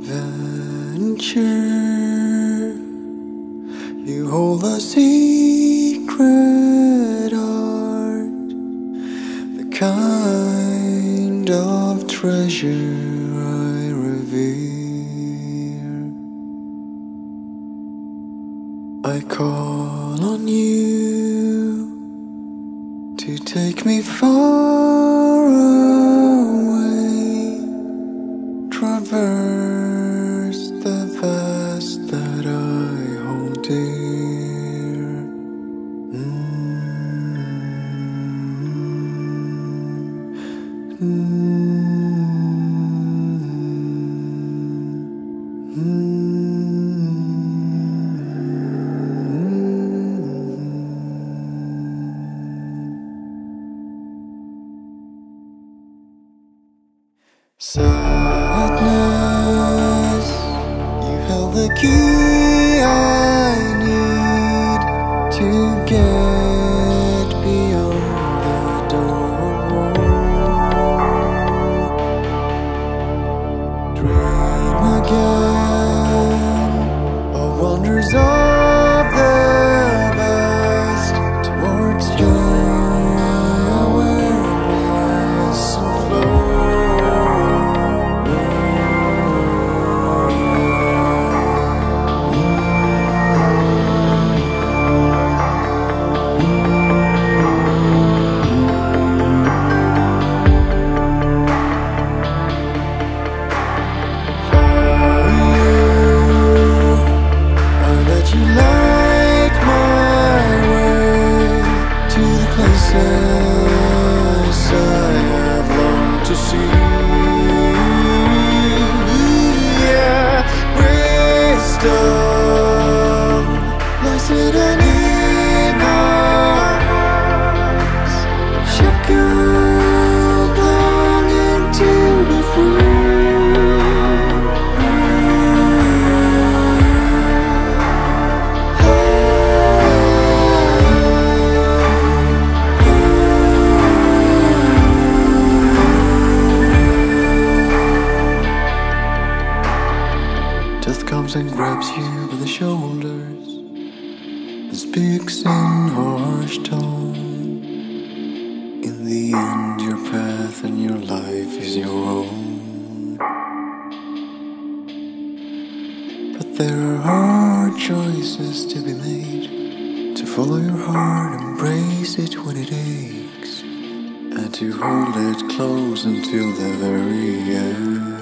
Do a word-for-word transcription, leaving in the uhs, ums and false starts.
adventure. You hold a secret art, the kind of treasure I revere. I call on you to take me far away, traverse the past that I hold dear. Mm-hmm. Mm-hmm. Sadness, you held the key I need to get beyond the door. Dream again of wonders of the past towards joy, awareness and flow. And grabs you by the shoulders and speaks in harsh tone. In the end, your path and your life is your own. But there are hard choices to be made, to follow your heart, embrace it when it aches, and to hold it close until the very end.